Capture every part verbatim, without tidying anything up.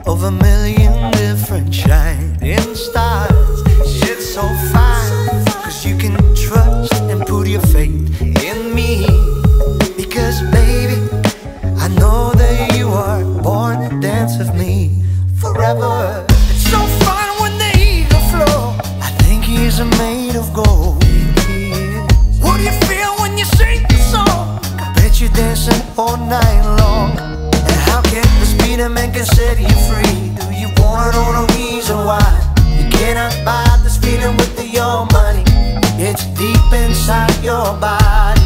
of a million different shining stars. Shit's so fine, cause you can trust and put your faith in me. Because baby, I know that you are born to dance with me forever. It's so fun when the eagle flow. I think he's made of gold. What do you feel when you sing the song? I bet you're dancing all night long. And how can the speed of man can set you free? Do you wanna know the reason why? You cannot buy this feeling with your money. It's deep inside your body.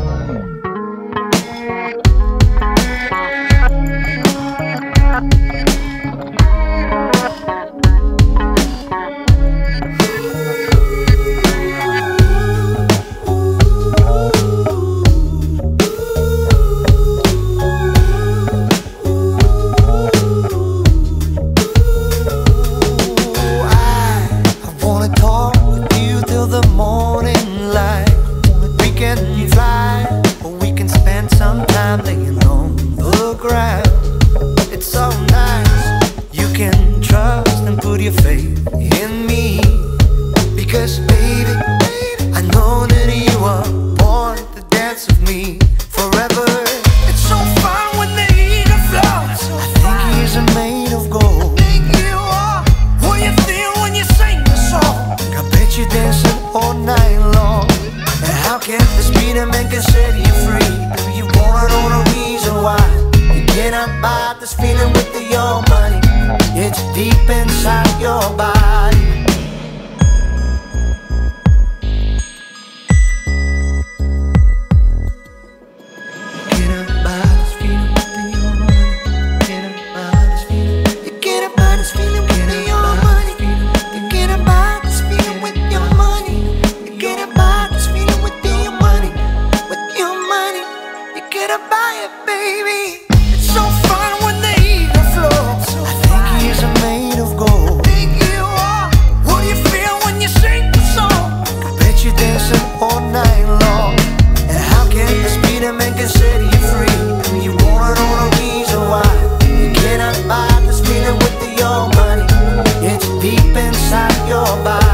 It's so nice, you can trust and put your faith in me. Because baby, I know that you are born to dance with me forever. It's so fun when the eagle flows. I think he's made of gold. What do you feel when you sing the song? I bet you're dancing all night long. And how can the speed of man can set you free? Do you wanna know the reason why? Cannot buy this feeling with your money. It's deep inside your body. Cannot buy this feeling with your money. Cannot buy this feeling. You cannot buy this feeling with your money. You cannot buy this feeling with your money. You cannot buy this feeling with your money. With your money, you cannot buy it, baby. So fun when the eagle flows. I think he's made of gold. Think you are. What do you feel when you sing the song? I bet you're dancing all night long. And how can the speed of man can set you free? Do you wanna know the reason why? You cannot buy this feeling with your money. It's deep inside your body.